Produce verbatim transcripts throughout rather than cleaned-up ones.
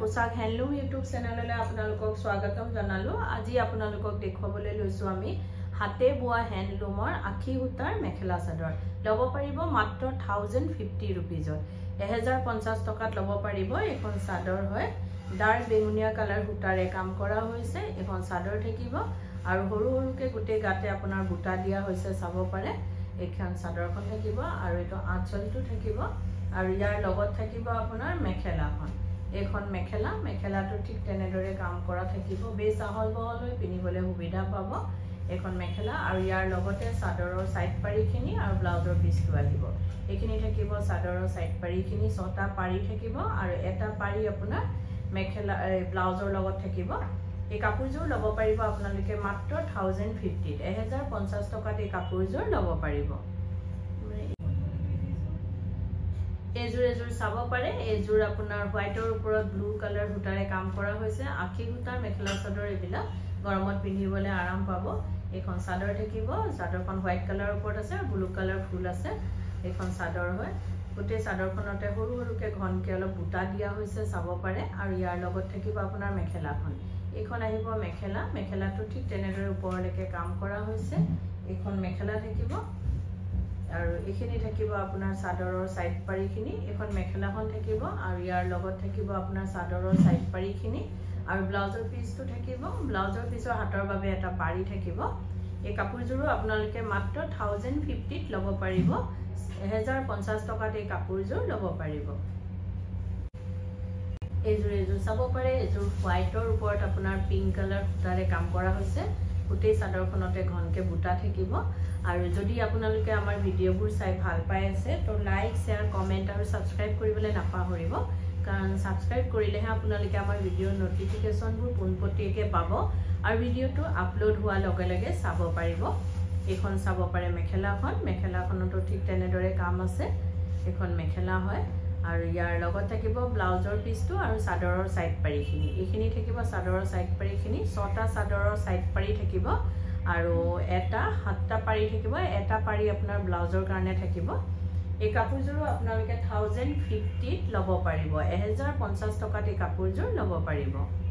Poshak Handloom YouTube channel le apnalokok swagatam janalu aji apnalokok dekhobole loisu ami hate boa handloom or Akhisutar Mekhela Sador lobo paribo matro one thousand fifty rupees or one thousand fifty tokat lobo paribo ekhon sador hoy dark begunia color hutare kam kora hoise ekhon sador thekibo aru horu horu ke gute gate apunar buta dia hoise sabo pare ekhon sador kon thekibo aru eto aanchal tu thekibo aru yar logot thekibo apunar Mekhela kon এখন মেখেলা মেখেলাটো ঠিক তেনেদৰে কাম কৰা থাকিব বেছ আহল বহল হৈ পিনিবলে সুবিধা পাব এখন মেখেলা আৰু ইয়াৰ লগতে চাদৰৰ সাইড পাৰিখিনি আৰু ব্লাউজৰ পিছটো আহিব এখিনি থাকিব চাদৰৰ সাইড পাৰিখিনি ছটা পাৰি থাকিব আৰু এটা পাৰি আপোনাৰ মেখেলা ব্লাউজৰ লগত থাকিব এই কাপোৰযোৰ লব পাৰিব আপোনালোকে মাত্ৰ one thousand fifty one thousand fifty টকাত এই কাপোৰযোৰ লব পাৰিব এজুৰ এজুৰ চাব পাৰে এজুৰ আপোনাৰ হোৱাইটৰ ওপৰত ব্লু কালাৰ হুটাৰে কাম কৰা হৈছে আখিহুটাৰ মেখেলা চাদৰ এবিলা গৰমত পিন্ধিবলৈ আৰাম পাব এখন চাদৰ থাকিব চাদৰখন হোৱাইট কালাৰ ওপৰত আছে ব্লু কালাৰ ফুল আছে এখন চাদৰ হয় গোটে চাদৰখনতে সৰু সৰুকে ঘনকে অলপ বুটা দিয়া হৈছে চাব পাৰে আৰু ইয়াৰ লগত থাকিব আপোনাৰ মেখেলাখন এখন আহিব মেখেলা মেখেলাটো ঠিক তেনেদৰে ওপৰলৈকে কাম কৰা হৈছে এখন মেখেলা থাকিব আৰু এখিনি থাকিব আপোনাৰ চাদৰৰ সাইড পাৰিখিনি এখন মেখেলাখন থাকিব আৰু ইয়াৰ লগত থাকিব আপোনাৰ চাদৰৰ সাইড পাৰিখিনি আৰু ব্লাউজৰ পিছটো থাকিব ব্লাউজৰ পিছৰ হাতৰ বাবে এটা পাৰি থাকিব এই কাপোৰযোৰো আপোনালোকে মাত্ৰ one thousand fifty ত লব পাৰিব one thousand fifty টকাত এই কাপোৰযোৰ লব পাৰিব এজুৰ এজুৰ চাব পাৰে এজুৰ হোৱাইটৰ ওপৰত আপোনাৰ পিংক কালাৰ সূতাৰে কাম কৰা হৈছে গোটেই চাদৰখনতে ঘনকে বুটা থাকিব আৰু যদি আপোনালোকে আমাৰ ভিডিঅ'বোৰ চাই ভাল পাই আছে তো লাইক শেয়াৰ কমেন্ট আৰু সাবস্ক্ৰাইব কৰিবলৈ নাপাহৰিব কাৰণ সাবস্ক্ৰাইব কৰিলেহে আপোনালোকে আমাৰ ভিডিঅ'ৰ নটিফিকেশনবোৰ পোনপটীয়াকৈ পাব আৰু ভিডিঅ'টো আপলোড হোৱাৰ লগে লগে চাব পাৰিব এখন চাব পাৰে মেখেলাখন মেখেলাখনতো ঠিক তেনেদৰে কাম আছে এখন মেখেলা হয় আৰু ইয়াৰ লগত থাকিব ব্লাউজৰ পিছটো আৰু চাদৰৰ সাইড পাৰিখিনি এখিনি থাকিব চাদৰৰ সাইড পাৰিখিনি ছটা চাদৰৰ সাইড পাৰি থাকিব আৰু এটা হাতটা পাৰি থাকিব এটা পাৰি আপোনাৰ ব্লাউজৰ কাৰণে থাকিব এই কাপোৰযোৰ আপোনালোকে one thousand fifty ত লব পাৰিব one thousand fifty টকাত এই কাপোৰযোৰ লব পাৰিব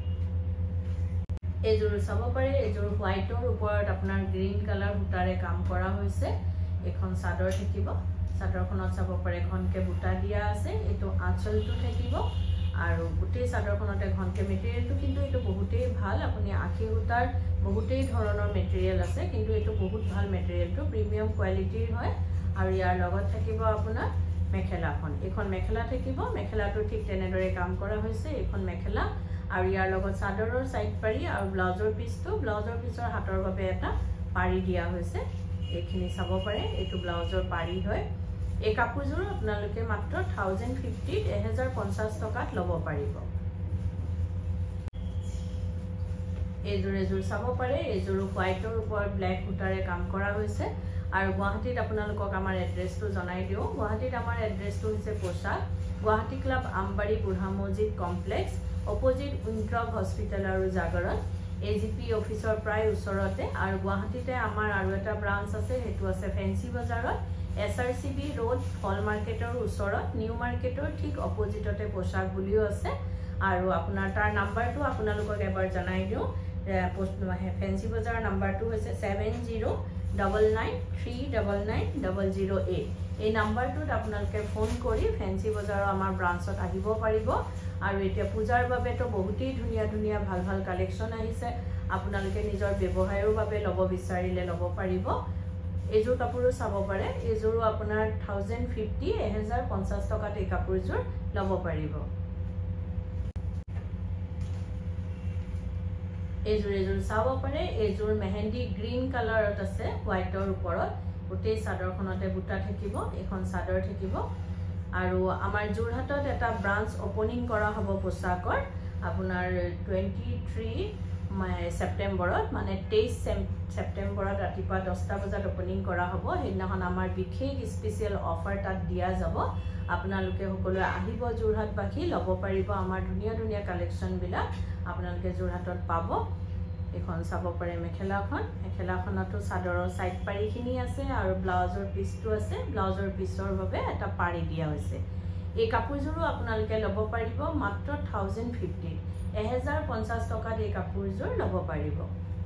এজোৰ চাব পাৰে এজোৰ হোৱাইটৰ ওপৰত আপোনাৰ গ্ৰীন কালাৰ হুটাৰে কাম কৰা হৈছে এখন চাদৰ থাকিব চাদৰখনত চাব পাৰে ঘনকে বুটা দিয়া আছে এটো আঁচলটো থাকিব আৰু গোটেই চাদৰখনতে ঘনকে মেটেৰিয়েলটো কিন্তু এটো বহুতেই ভাল আপুনি আখিহুটাৰ বহুতেই ধৰণৰ মেটেৰিয়েল আছে কিন্তু এটো বহুত ভাল মেটেৰিয়েলটো প্ৰিমিয়াম কোৱালিটিৰ হয় আৰু ইয়াৰ লগত থাকিব আপোনাৰ মেখেলাখন এখন মেখেলা থাকিব মেখেলাটো ঠিক তেনেদৰে কাম কৰা হৈছে এখন মেখেলা আৰু ইয়াৰ লগত চাদৰৰ সাইড পাৰি আৰু ব্লাউজৰ পিছটো ব্লাউজৰ পিছৰ হাতৰ বাবে এটা পাৰি দিয়া হৈছে এখিনি চাব পাৰে এটো ব্লাউজৰ পাৰি হয় এই কাপোৰযোৰ আপোনালোকে মাত্ৰ one thousand fifty ত one thousand fifty টকাত লব পাৰিব এজোৰ এজোৰ চাব পাৰে এজোৰ হোৱাইটৰ ওপৰত ব্ল্যাক হুটাৰে কাম কৰা হৈছে আৰু গুৱাহাটীত আপোনালোকক আমাৰ এড্ৰেছটো জনাই দিও গুৱাহাটীত আমাৰ এড্ৰেছটো হৈছে পোশাক গুৱাহাটী ক্লাব আম্বাৰী বুঢ়া মছজিদ কমপ্লেক্স অপোজিট উইন্ট্ৰব হস্পিটাল আৰু জাগৰণ এজিপি অফিচৰ প্ৰায় ওচৰতে আৰু গুৱাহাটীতে আমাৰ আৰু এটা ব্ৰাঞ্চ আছে হেতু আছে ফেন্সি বাজাৰত S R C B Road ফল মাৰ্কেটৰ ওচৰত নিউ মাৰ্কেটৰ ঠিক অপোজিটতে পোশাক বুলিও আছে আৰু আপোনাৰ তাৰ নাম্বাৰটো আপোনালোকক এবাৰ জনাই দিও ফেন্সি বাজাৰ নাম্বাৰটো হৈছে seven zero nine nine three nine nine zero zero eight এই নাম্বাৰটোত আপোনালোকে ফোন কৰি ফেন্সি বাজাৰৰ আমাৰ ব্ৰাঞ্চত আহিব পাৰিব আৰু এতিয়া পূজাৰ বাবে তো বহুতেই ধুনিয়া ধুনিয়া ভাল ভাল কালেকচন আহিছে আপোনালোকে নিজৰ ব্যৱহাৰৰ বাবে লব বিচাৰিলে লব পাৰিব এজোৰ কাপোৰো চাব পাৰে এজোৰো আপোনাৰ one thousand fifty one thousand fifty টকাত এই কাপোৰযোৰ লব পাৰিব এজোৰ এজোৰ চাব পাৰে এজোৰ মেহেন্দি গ্ৰীন কালাৰত আছে হোৱাইটৰ ওপৰত গোটেই চাদৰখনতে বুটা থাকিব এখন চাদৰ থাকিব আৰু আমাৰ জোৰহাটত এটা ব্ৰাঞ্চ ওপেনিং কৰা হ'ব পোশাকৰ আপোনাৰ twenty-three সেপ্টেম্বৰত মানে twenty সেপ্টেম্বৰত ৰাতিপুৱা দহটা বজাত ওপেনিং কৰা হ'ব হেদিনাখন আমাৰ বিশেষ স্পেশাল অফাৰ তাত দিয়া যাব আপোনালোকে সকলোৱে আহিব জোৰহাটবাসী লব পাৰিব আমাৰ ধুনিয়া ধুনিয়া কালেকচন বিলাক আপোনালোকে জোৰহাটত পাব এখন চাব পাৰে মেখেলাখন মেখেলাখনতো চাদৰৰ সাইড পাৰিখিনি আছে আৰু ব্লাউজৰ পিছটো আছে ব্লাউজৰ পিছৰ বাবে এটা পাৰি দিয়া হৈছে এই কাপোৰযোৰো আপোনালোকে ল'ব পাৰিব মাত্ৰ এক হাজাৰ পঞ্চাছ এক হাজাৰ পঞ্চাছ টকাত এই কাপোৰযোৰ ল'ব পাৰিব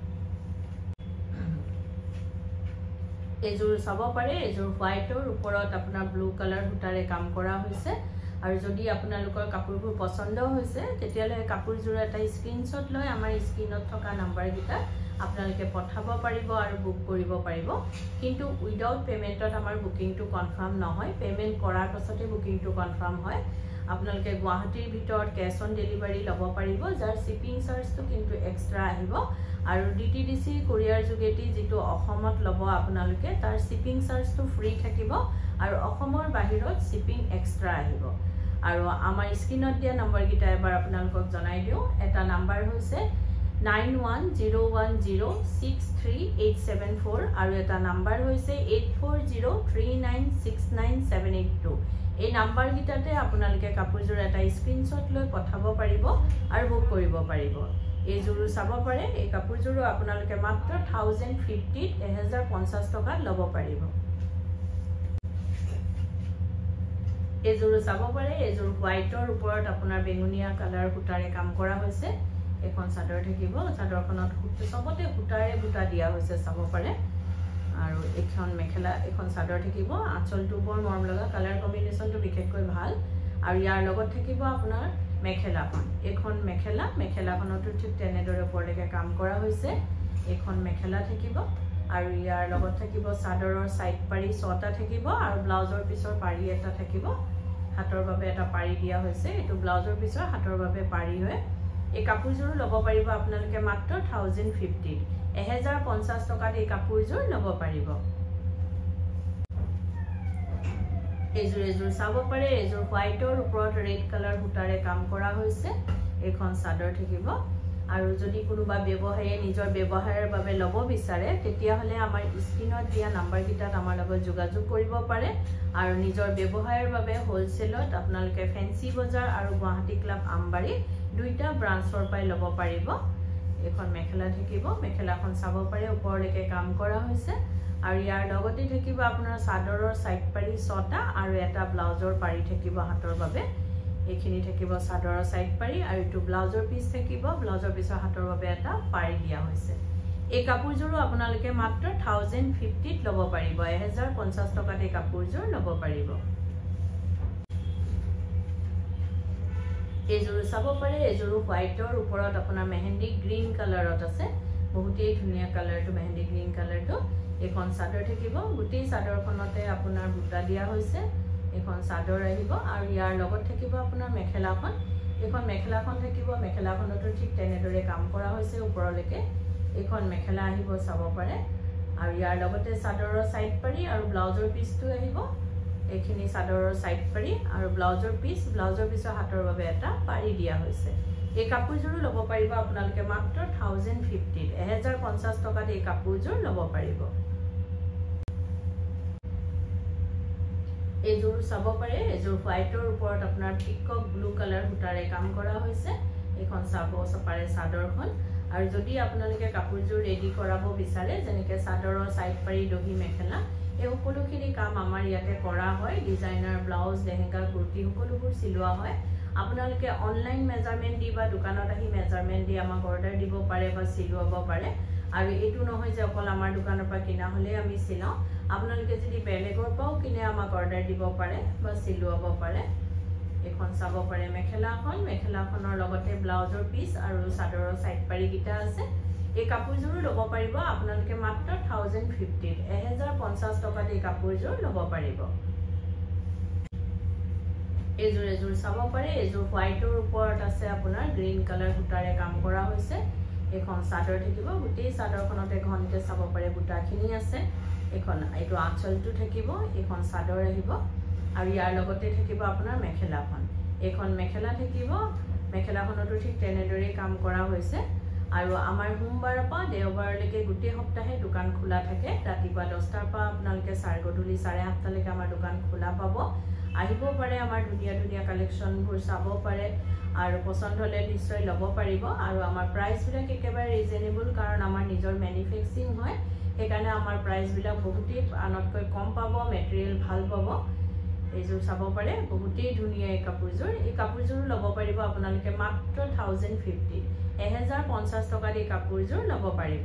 এযোৰ চাব পাৰে এযোৰ হোৱাইটৰ ওপৰত আপোনাৰ ব্লু কালাৰ সূতাৰে কাম কৰা হৈছে আৰু যদি আপোনালোকৰ কাপোৰবোৰ পছন্দ হৈছে তেতিয়ালে কাপোৰযোৰ এটা স্ক্ৰিনশ্বট লৈ আমাৰ স্ক্ৰিনত থকা নাম্বাৰ গিটা আপোনালোকে পঠাব পাৰিব আৰু বুক কৰিব পাৰিব কিন্তু উইদাউট পেমেন্টত আমাৰ বুকিংটো কনফাৰ্ম নহয় পেমেন্ট কৰাৰ পাছতে বুকিংটো কনফাৰ্ম হয় আপোনালোকে গুৱাহাটীৰ ভিতৰত ক্যাশ অন ডেলিভাৰী ল'ব পাৰিব যাৰ শিপিং চাৰ্জটো কিন্তু এক্সট্ৰা আহিব আৰু ডিটিডিসি কোৰিয়াৰ যোগেদি যেটো অসমত ল'ব আপোনালোকে তাৰ শিপিং চাৰ্জটো ফ্ৰী থাকিব আৰু অসমৰ বাহিৰত শিপিং এক্সট্ৰা আহিব আৰু আমাৰ স্ক্ৰিনত দিয়া নম্বৰ গিটা এবাৰ আপোনালোকক জনাই দিও এটা নম্বৰ হৈছে nine one zero one zero six three eight seven four আৰু এটা নম্বৰ হৈছে eight four zero three nine six nine seven eight two এই নম্বৰ গিটাতে আপোনালোকে কাপোৰযোৰ এটা স্ক্ৰিনশ্বট লৈ পঠাব পাৰিব আৰু বুক কৰিব পাৰিব এই জোৰো চাব পাৰে এই কাপোৰযোৰো আপোনালোকে মাত্ৰ এক হাজাৰ পঞ্চাছ এক হাজাৰ পঞ্চাছ টকাত ল'ব পাৰিব এই জোৰো চাব পাৰে এই জোৰ হোৱাইটৰ ওপৰত আপোনাৰ বেঙুনীয়া কালাৰ সূতাৰে কাম কৰা হৈছে এখন চাদৰ থাকিব চাদৰখনত সবতে সূতাৰে বুটা দিয়া হৈছে চাব পাৰে আৰু এখন মেখেলা এখন চাদৰ থাকিব আঁচলটো বৰ মৰম লগা কালাৰ কম্বিনেশনটো বিশেষকৈ ভাল আৰু ইয়াৰ লগত থাকিব আপোনাৰ মেখেলাখন এখন মেখেলা মেখেলাখনটো ঠিক তেনেদৰে ওপৰলৈকে কাম কৰা হৈছে এখন মেখেলা থাকিব আৰু ইয়াৰ লগত থাকিব চাদৰৰ সাইড পাৰি ছটা থাকিব আৰু ব্লাউজৰ পিছৰ পাৰি এটা থাকিব হাতৰ বাবে এটা পাৰি দিয়া হৈছে এটো ব্লাউজৰ পিছৰ হাতৰ বাবে পাৰি হয় এই কাপোৰযোৰ ল'ব পাৰিব আপোনালোকে মাত্ৰ এক হাজাৰ পঞ্চাছ এক হাজাৰ পঞ্চাছ টকাত এই কাপোৰযোৰ ল'ব পাৰিব এযোৰ এযোৰ চাব পাৰে এযোৰ হোৱাইটৰ ওপৰত ৰেড কালাৰ সূতাৰে কাম কৰা হৈছে এখন চাদৰ থাকিব আৰু যদি কোনোবা ব্যৱসায়ী নিজৰ ব্যৱহাৰৰ বাবে ল'ব বিচাৰে তেতিয়া হলে আমাৰ স্ক্ৰিনত দিয়া নম্বৰ গিটাত আমাৰ লগত যোগাযোগ কৰিব পাৰে আৰু নিজৰ ব্যৱহাৰৰ বাবে হোলসেলত আপোনালোকে ফেন্সি বজাৰ আৰু গুৱাহাটী ক্লাব আম্বাৰী দুইটা ব্ৰাঞ্চৰ পাই ল'ব পাৰিব এখন মেখেলা থাকিব মেখেলাখন চাব পাৰে ওপৰলৈকে কাম কৰা হৈছে আৰু ইয়াৰ লগতে থাকিব আপোনাৰ চাদৰৰ সাইড পাৰি ছটা আৰু এটা ব্লাউজৰ পাৰি থাকিব হাতৰ বাবে এইখিনি থাকিব চাদৰৰ সাইড পাৰি আৰু এটো ব্লাউজৰ পিস থাকিব ব্লাউজৰ পিছৰ হাতৰ বাবে এটা পাৰি দিয়া হৈছে এই কাপোৰযোৰো আপোনালোকে মাত্ৰ এক হাজাৰ পঞ্চাছ ল'ব পাৰিব এক হাজাৰ পঞ্চাছ টকাত এই কাপোৰযোৰ ল'ব পাৰিব এযোৰ চাব পাৰে এযোৰ হোৱাইটৰ ওপৰত আপোনাৰ মেহেন্দি গ্ৰীন কালাৰত আছে বহুতেই ধুনীয়া কালাৰটো মেহেন্দি গ্ৰীন কালাৰটো এখন চাদৰ থাকিব গুটি চাদৰখনতে আপোনাৰ বুটা দিয়া হৈছে এখন চাদৰ আহিব আৰু ইয়াৰ লগত থাকিব আপোনাৰ মেখেলাখন এখন মেখেলাখন থাকিব মেখেলাখনটো ঠিক তেনেদৰে কাম কৰা হৈছে ওপৰলৈকে এখন মেখেলা আহিব চাব পাৰে আৰু ইয়াৰ লগতে চাদৰৰ সাইড পাৰি আৰু ব্লাউজৰ পিসটো আহিব এইখিনি চাদৰৰ সাইড পাৰি আৰু ব্লাউজৰ পিস ব্লাউজৰ পিছৰ হাতৰ বাবে এটা পাৰি দিয়া হৈছে এই কাপোৰযোৰ ল'ব পাৰিব আপোনালোকে মাত্ৰ এক হাজাৰ পঞ্চাছ এক হাজাৰ পঞ্চাছ টকাত এই কাপোৰযোৰ ল'ব পাৰিব এযোৰ চাব পাৰে এযোৰ হোৱাইটৰ ওপৰত আপোনাৰ পিকক ব্লু কালাৰ সূতাৰে কাম কৰা হৈছে এখন চাব পাৰে চাদৰখন আৰু যদি আপোনালোকে কাপোৰযোৰ ৰেডি কৰাব বিচাৰে যেনেকৈ চাদৰৰ সাইড পাৰি দহি মেখেলা এই সকলোখিনি কাম আমাৰ ইয়াতে কৰা হয় ডিজাইনাৰ ব্লাউজ লেহেঙ্গা কুৰ্তি সকলোবোৰ সিলোৱা হয় আপোনালোকে অনলাইন মেজাৰমেন্ট দি বা দোকানত আহি মেজাৰমেন্ট দি আমাক অৰ্ডাৰ দিব পাৰে বা সিলোৱাব পাৰে আৰু এটো নহয় যে অকল আমাৰ দোকানৰ পৰা কিনা হলে আমি সিলাও আপোনালোকে যদি বেলেগৰ পাও কিনে আমাক অৰ্ডাৰ দিব পাৰে বা সিলোৱাব পাৰে এখন চাব পাৰে মেখেলাখন মেখেলাখনৰ লগতে ব্লাউজৰ পিস আৰু চাদৰৰ সাইড পাৰি গিটা আছে এই কাপোৰযোৰ ল'ব পাৰিব আপোনালোকে মাত্ৰ এক হাজাৰ পঞ্চাছ এক হাজাৰ পঞ্চাছ টকাত এই কাপোৰযোৰ ল'ব পাৰিব এযোৰ এযোৰ চাব পাৰে এযোৰ হোৱাইটৰ ওপৰত আছে আপোনাৰ গ্ৰীন কালাৰ সূতাৰে কাম কৰা হৈছে এখন চাদৰ থাকিব গোটেই চাদৰখনতে ঘনকে চাব পাৰে বুটাখিনি আছে এখন এইটো আঁচলটো থাকিব এখন চাদৰ আহিব আৰু ইয়াৰ লগতে থাকিব আপোনাৰ মেখেলাখন এখন মেখেলা থাকিব মেখেলাখনটো ঠিক তেনেদৰে কাম কৰা হৈছে আৰু আমাৰ সোমবাৰৰ পৰা দেওবাৰলৈকে গোটেই সপ্তাহে দোকান খোলা থাকে ৰাতিপুৱা দহটাৰ পৰা আপোনালোকে চাৰে গধূলি চাৰে আঠটা লৈকে আমাৰ দোকান খোলা পাব আহিব পাৰে আমাৰ ধুনীয়া ধুনীয়া কালেকশনবোৰ চাব পাৰে আৰু পছন্দ হলে নিশ্চয় ল'ব পাৰিব আৰু আমাৰ প্ৰাইস বিলাক একেবাৰে ৰিজনেবল কাৰণ আমাৰ নিজৰ ম্যানুফ্যাকচাৰিং হয় সেইকাৰণে আমাৰ প্ৰাইস বিলাক বহুতেই আনতকৈ কম পাব মেটেৰিয়েল ভাল পাব এইযোৰ চাব পাৰে বহুতেই ধুনীয়া এই কাপোৰযোৰ এই কাপোৰযোৰ ল'ব পাৰিব আপোনালোকে মাত্ৰ এক হাজাৰ পঞ্চাছ এক হাজাৰ পঞ্চাছ টকাত এই কাপোৰযোৰ ল'ব পাৰিব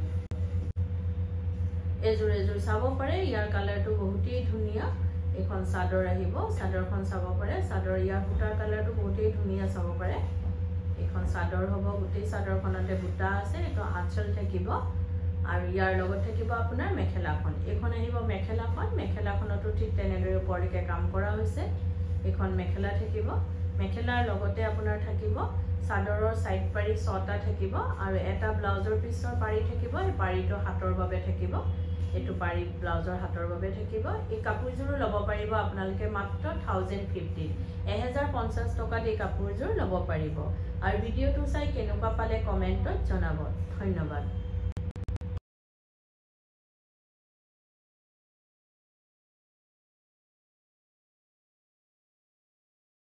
এইযোৰ এইযোৰ চাব পাৰে ইয়াৰ কালাৰটো বহুতেই ধুনীয়া এখন চাদৰ আহিব চাদৰখন চাব পাৰে চাদৰ ইয়াৰ বুটাৰ কালাৰটো বহুতেই ধুনীয়া চাব পাৰে এখন চাদৰ হ'ব গোটেই চাদৰখনতে বুটা আছে এটো আঁচল থাকিব আৰু ইয়াৰ লগত থাকিব আপোনাৰ মেখেলাখন এখন আহিব মেখেলাখন মেখেলাখনটো ঠিক তেনেদৰে ওপৰলৈকে কাম কৰা হৈছে এখন মেখেলা থাকিব মেখেলাৰ লগতে আপোনাৰ থাকিব চাদৰৰ সাইড পাৰি ছটা থাকিব আৰু এটা ব্লাউজৰ পিছৰ পাৰি থাকিব এই পাৰিটো হাতৰ বাবে থাকিব এটো পাৰি ব্লাউজৰ হাতৰ বাবে থাকিব এই কাপোৰযোৰ ল'ব পাৰিব আপোনালোকে মাত্ৰ এক হাজাৰ পঞ্চাছ এক হাজাৰ পঞ্চাছ টকাত এই কাপোৰযোৰ ল'ব পাৰিব আৰু ভিডিওটো চাই কেনেকুৱা পালে কমেন্টত জনাব ধন্যবাদ